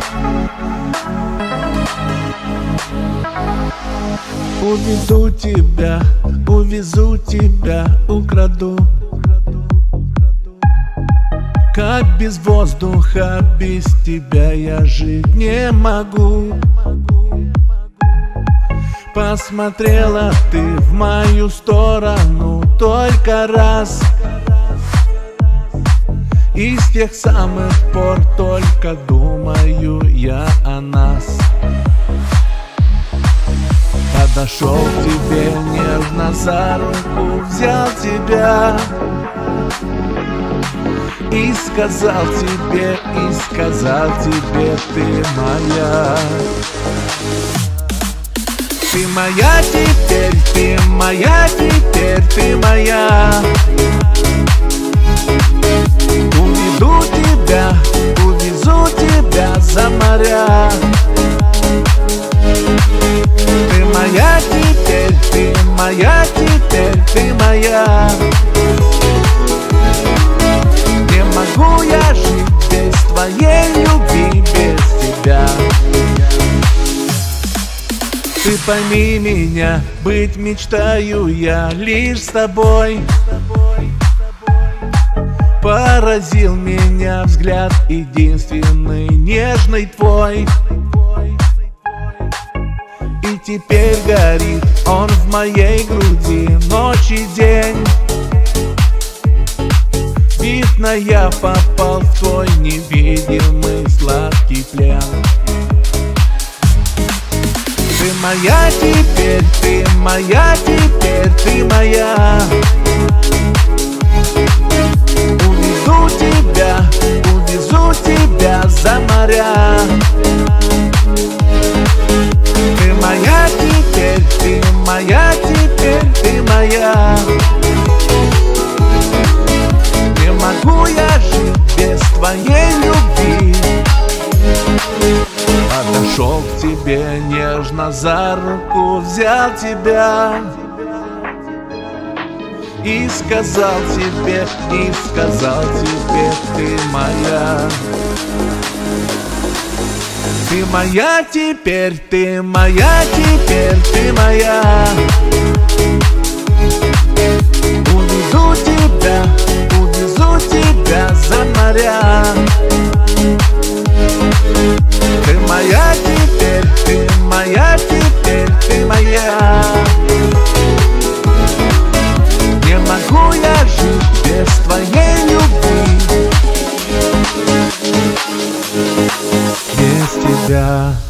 Увезу тебя, украду. Как без воздуха, без тебя я жить не могу. Посмотрела ты в мою сторону только раз, и с тех самых пор только думаю я о нас. Подошел к тебе нежно за руку, взял тебя и сказал тебе, ты моя. Ты моя теперь, ты моя теперь, ты моя. Увезу тебя за моря. Ты моя теперь, ты моя теперь, ты моя. Не могу я жить без твоей любви, без тебя. Ты пойми меня, быть мечтаю я лишь с тобой. Поразил меня взгляд единственный, нежный твой. И теперь горит он в моей груди ночь и день. Видно, я попал в твой невидимый сладкий плен. Ты моя теперь, ты моя теперь, ты моя. Увезу тебя за моря. Ты моя теперь, ты моя теперь, ты моя. Не могу я жить без твоей любви. Подошел к тебе нежно за руку, взял тебя и сказал тебе, ты моя. Ты моя теперь, ты моя теперь, ты моя. Увезу тебя за моря. Ты моя теперь, ты моя теперь, ты моя. Не могу я жить без твоей любви, без тебя.